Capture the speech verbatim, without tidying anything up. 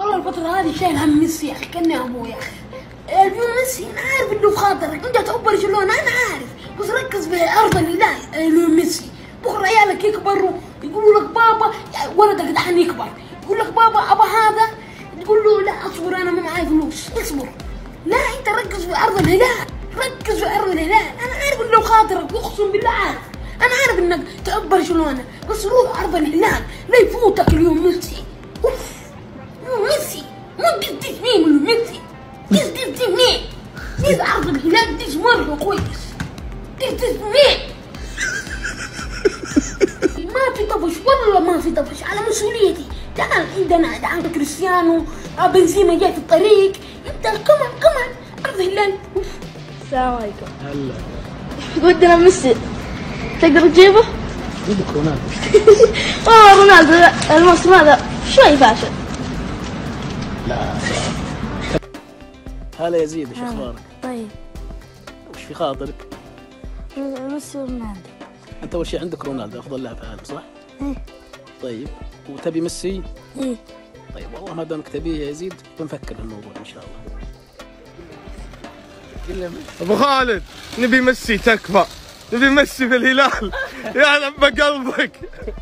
والله الفترة هذه شايل هم ميسي يا اخي كاني ابوي يا اخي. اليوم ميسي انا عارف انه في خاطرك، انت تحب برشلونة انا عارف، بس ركز في ارض الهلال. اليوم ميسي بكره عيالك يكبروا يقولوا لك بابا، ولدك دحين يكبر يقول لك بابا ابا هذا، تقول له لا اصبر انا ما معي فلوس، اصبر. لا انت ركز في ارض الهلال، ركز في ارض الهلال. انا عارف انه خاطرك اقسم بالله عارف، انا عارف انك تحب برشلونة، بس روح ارض الهلال لا يفوتك اليوم ميسي. اوف اليوم ميسي مو قد مين اليوم ميسي، ديز ديز مين؟ ديز ارض الهلال ديز مرة كويس، ديز ديز مين؟ ما في طفش والله ما في طفش على مسؤوليتي. تعال عندنا تعال كريستيانو، بنزيما جاي في الطريق، انت كمان كمان ارض الهلال. السلام عليكم. هلا ودنا ميسي، تقدر تجيبه؟ جيبك رونالدو. والله رونالدو الموسم هذا شوي فاشل. لا هلا يزيد، ايش اخبارك؟ طيب وش في خاطرك؟ ميسي ورونالدو. انت اول شيء عندك رونالدو افضل لاعب في العالم صح؟ ايه. طيب وتبي ميسي؟ ايه. طيب والله ما دامك تبيه يا يزيد بنفكر بالموضوع ان شاء الله. ابو خالد نبي ميسي تكفى، نبي ميسي في الهلال يا لب قلبك.